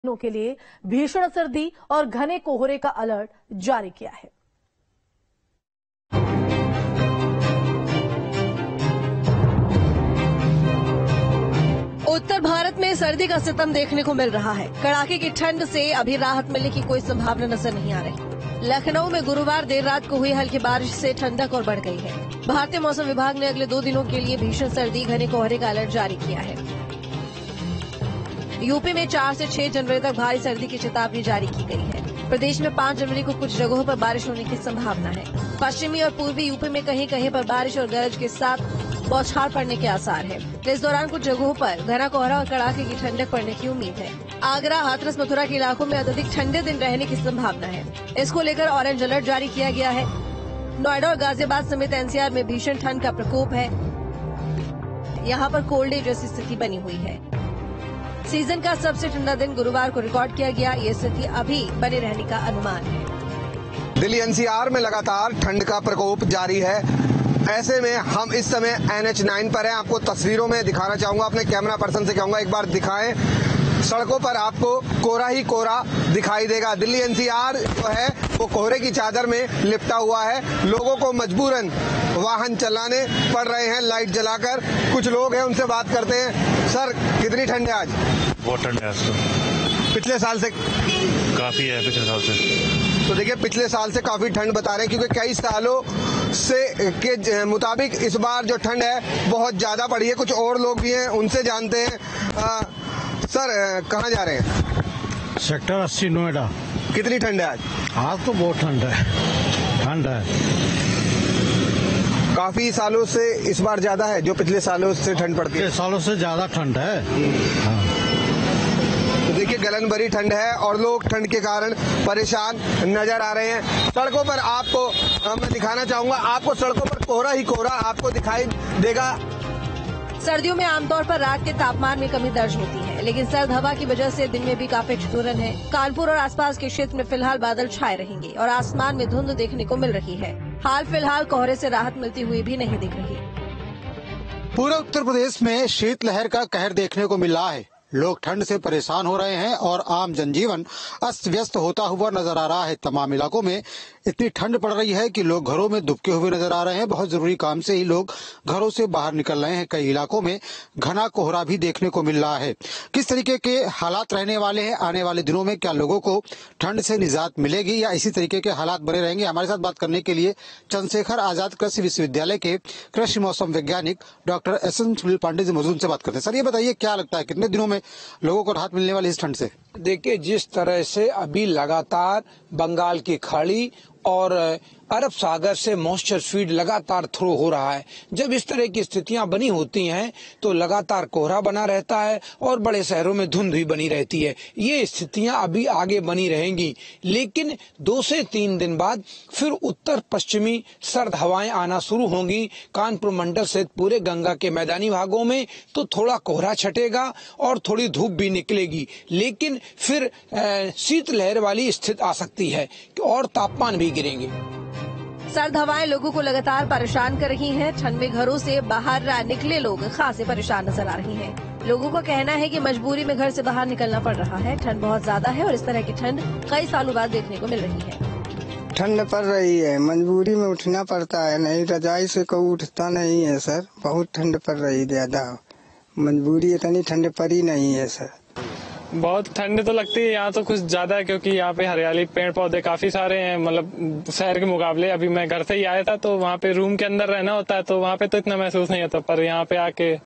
दिनों के लिए भीषण सर्दी और घने कोहरे का अलर्ट जारी किया है। उत्तर भारत में सर्दी का सितम देखने को मिल रहा है। कड़ाके की ठंड से अभी राहत मिलने की कोई संभावना नजर नहीं आ रही। लखनऊ में गुरुवार देर रात को हुई हल्की बारिश से ठंडक और बढ़ गई है। भारतीय मौसम विभाग ने अगले 2 दिनों के लिए भीषण सर्दी घने कोहरे का अलर्ट जारी किया है। यूपी में 4 से 6 जनवरी तक भारी सर्दी की चेतावनी जारी की गई है। प्रदेश में 5 जनवरी को कुछ जगहों पर बारिश होने की संभावना है। पश्चिमी और पूर्वी यूपी में कहीं कहीं पर बारिश और गरज के साथ बौछार पड़ने के आसार है। इस दौरान कुछ जगहों पर घना कोहरा और कड़ाके की ठंडक पड़ने की उम्मीद है। आगरा, हाथरस, मथुरा के इलाकों में अत्यधिक ठंडे दिन रहने की संभावना है। इसको लेकर ऑरेंज अलर्ट जारी किया गया है। नोएडा और गाजियाबाद समेत एनसीआर में भीषण ठंड का प्रकोप है। यहाँ पर कोल्ड डे जैसी स्थिति बनी हुई है। सीजन का सबसे ठंडा दिन गुरुवार को रिकॉर्ड किया गया। ये स्थिति अभी बने रहने का अनुमान है। दिल्ली एनसीआर में लगातार ठंड का प्रकोप जारी है। ऐसे में हम इस समय NH9 पर हैं। आपको तस्वीरों में दिखाना चाहूंगा, अपने कैमरा पर्सन से कहूंगा एक बार दिखाएं। सड़कों पर आपको कोहरा ही कोहरा दिखाई देगा। दिल्ली एनसीआर जो है वो कोहरे की चादर में लिपटा हुआ है। लोगों को मजबूरन वाहन चलाने पड़ रहे हैं लाइट जलाकर। कुछ लोग हैं, उनसे बात करते हैं। सर, कितनी ठंड है आज? बहुत ठंड है आज तो। पिछले साल से काफी है, पिछले साल से। तो देखिए, पिछले साल से काफी ठंड बता रहे हैं, क्योंकि कई सालों से के मुताबिक इस बार जो ठंड है बहुत ज्यादा पड़ी है। कुछ और लोग भी हैं, उनसे जानते हैं। सर, कहाँ जा रहे हैं? सेक्टर 80 नोएडा। कितनी ठंड है आज? आज तो बहुत ठंड है, ठंड है। काफी सालों से इस बार ज्यादा है जो पिछले सालों से ठंड पड़ती है। पिछले सालों से ज्यादा ठंड है। हाँ। तो देखिए, गलन भरी ठंड है और लोग ठंड के कारण परेशान नजर आ रहे हैं। सड़कों पर आपको मैं दिखाना चाहूंगा, आपको सड़कों पर कोहरा ही कोहरा आपको दिखाई देगा। सर्दियों में आमतौर पर रात के तापमान में कमी दर्ज होती है, लेकिन सर्द हवा की वजह से दिन में भी काफी ठिठुरन है। कानपुर और आसपास के क्षेत्र में फिलहाल बादल छाए रहेंगे और आसमान में धुंध देखने को मिल रही है। हाल फिलहाल कोहरे से राहत मिलती हुई भी नहीं दिख रही। पूरे उत्तर प्रदेश में शीतलहर का कहर देखने को मिल रहा है। लोग ठंड से परेशान हो रहे हैं और आम जनजीवन अस्त व्यस्त होता हुआ नजर आ रहा है। तमाम इलाकों में इतनी ठंड पड़ रही है कि लोग घरों में दुबके हुए नजर आ रहे हैं। बहुत जरूरी काम से ही लोग घरों से बाहर निकल रहे हैं। कई इलाकों में घना कोहरा भी देखने को मिल रहा है। किस तरीके के हालात रहने वाले हैं आने वाले दिनों में, क्या लोगों को ठंड से निजात मिलेगी या इसी तरीके के हालात बने रहेंगे? हमारे साथ बात करने के लिए चंद्रशेखर आजाद कृषि विश्वविद्यालय के कृषि मौसम वैज्ञानिक डॉक्टर SN सुनील पांडे जी मौजूद से बात करते हैं। सर, ये बताइए, क्या लगता है कितने दिनों में लोगों को राहत मिलने वाली इस ठंड से? देखिए, जिस तरह से अभी लगातार बंगाल की खाड़ी और अरब सागर से मॉइस्चर फीड लगातार थ्रो हो रहा है, जब इस तरह की स्थितियां बनी होती हैं तो लगातार कोहरा बना रहता है और बड़े शहरों में धुंध भी बनी रहती है। ये स्थितियां अभी आगे बनी रहेंगी, लेकिन 2 से 3 दिन बाद फिर उत्तर पश्चिमी सर्द हवाएं आना शुरू होंगी। कानपुर मंडल से पूरे गंगा के मैदानी भागों में तो थोड़ा कोहरा छटेगा और थोड़ी धूप भी निकलेगी, लेकिन फिर शीतलहर वाली स्थिति आ सकती है और तापमान भी गिरेंगे। सर्द हवाएं लोगों को लगातार परेशान कर रही हैं। ठंड में घरों से बाहर निकले लोग खासे परेशान नजर आ रही हैं। लोगों का कहना है कि मजबूरी में घर से बाहर निकलना पड़ रहा है। ठंड बहुत ज्यादा है और इस तरह की ठंड कई सालों बाद देखने को मिल रही है। ठंड पड़ रही है, मजबूरी में उठना पड़ता है, नहीं रजाई से कोई उठता नहीं है सर। बहुत ठंड पड़ रही है, ज्यादा मजबूरी, इतनी ठंड पड़ी नहीं है सर। बहुत ठंड तो लगती है यहाँ तो कुछ ज्यादा है, क्योंकि यहाँ पे हरियाली, पेड़ पौधे काफी सारे हैं। मतलब शहर के मुकाबले अभी मैं घर से ही आया था तो वहाँ पे रूम के अंदर रहना होता है तो वहाँ पे तो इतना महसूस नहीं होता, पर यहाँ पे आके